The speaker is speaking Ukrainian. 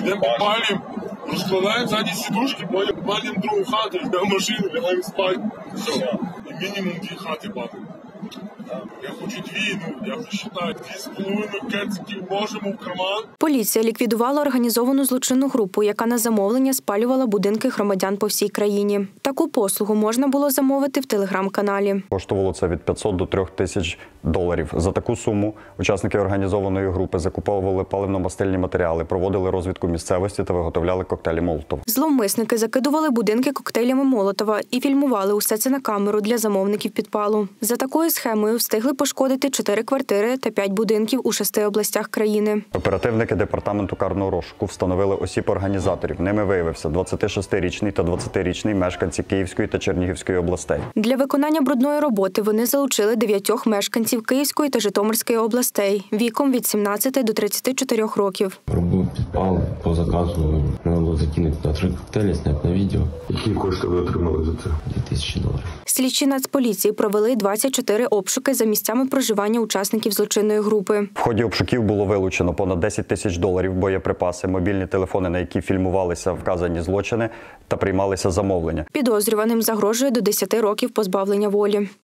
Йдемо підпалюємо, розкладаємо ззаді сідушки, потім підпалюємо другу хату, йдемо в машину, лягаємо спати. Все. І мінімум 2 хати бахнемо. Я хочу 2, я вже вважаю, 2,5 кециків можемо в карман. Поліція ліквідувала організовану злочинну групу, яка на замовлення спалювала будинки громадян по всій країні. Таку послугу можна було замовити в телеграм-каналі. Коштувало це від 500 до 3000 доларів. За таку суму учасники організованої групи закуповували паливно-мастильні матеріали, проводили розвідку місцевості та виготовляли коктейлі Молотова. Зловмисники закидували будинки коктейлями Молотова і фільмували усе це на камеру для замовників підпалу. За такою схемою встигли пошкодити 4 квартири та 5 будинків у 6 областях країни. Оперативники департаменту карного розшуку встановили осіб організаторів. Ними виявився 26-річний та 20-річний мешканці Київської та Чернігівської областей. Для виконання брудної роботи вони залучили 9 мешканців Київської та Житомирської областей віком від 17 до 34 років. Робив підпал по заказу. Треба було закинути на 3 коктейлі, зняти на відео. Які кошти ви отримали за це? 2000 доларів. Слідчі Нацполіції провели 24 обшуки за місцями проживання учасників злочинної групи. В ході обшуків було вилучено понад 10 тисяч доларів, боєприпаси, мобільні телефони, на які фільмувалися вказані злочини та приймалися замовлення. Підозрюваним загрожує до 10 років позбавлення волі.